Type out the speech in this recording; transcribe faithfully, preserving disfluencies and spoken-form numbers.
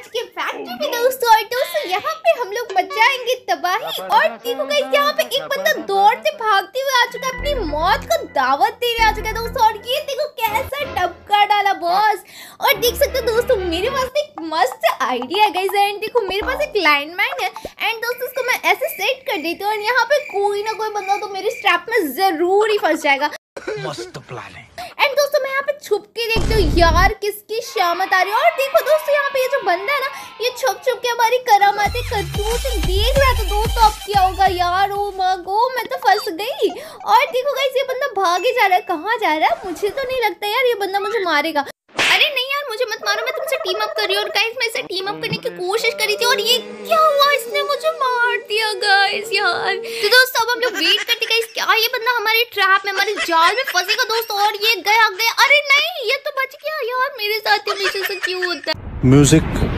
आज के फैक्ट्री में दोस्तों। और दोस्तों यहाँ पे हम लोग मचाएंगे तबाही। और देखो गाइस यहाँ पे एक बंदा दौड़ते भागते हुए आ चुका है, अपनी मौत को दावत देने आ चुका है दोस्तों। और ये देखो कैसा टपका डाला बॉस। और देख सकते हो दोस्तों मेरे पास एक मस्त आइडिया है गाइस। एंड देखो मेरे पास एक लाइन माइन है एंड दोस्तों इसको मैं ऐसे सेट कर देती हूँ और यहाँ पे कोई ना कोई बंदा तो मेरे स्ट्रैप में जरूर ही फंस जाएगा। मस्त प्लान है। एंड दोस्तों मैं यहाँ पे छुप के देखती हूँ यार किसकी शामत आ रही है। और देखो दोस्तों यहाँ पे ये जो बंदा है ना ये छुप छुप के हमारी करामाते करतूत देख रहा था दोस्तों। अब क्या होगा यार, ओ मागो मैं तो फंस गई। और देखो गाइस ये बंदा भागे जा रहा है, कहाँ जा रहा है मुझे तो नहीं लगता यार ये बंदा मुझे मारेगा। अरे नहीं यार मुझे मत मारो, मैं तुमसे टीम अप कर रही हूँ। और गाइस मैं इसे टीम अप करने की कोशिश करी थी और ये क्या हुआ, इसने मुझे मार दिया गाइस यार। तो दोस्तों अब हम लोग वेट करते गाइस क्या ये बंदा हमारे ट्रैप में हमारे जाल में फंसेगा दोस्तों। और ये गया गया, अरे नहीं ये तो बच गया यार, मेरे साथ हमेशा से क्यों होता है। म्यूजिक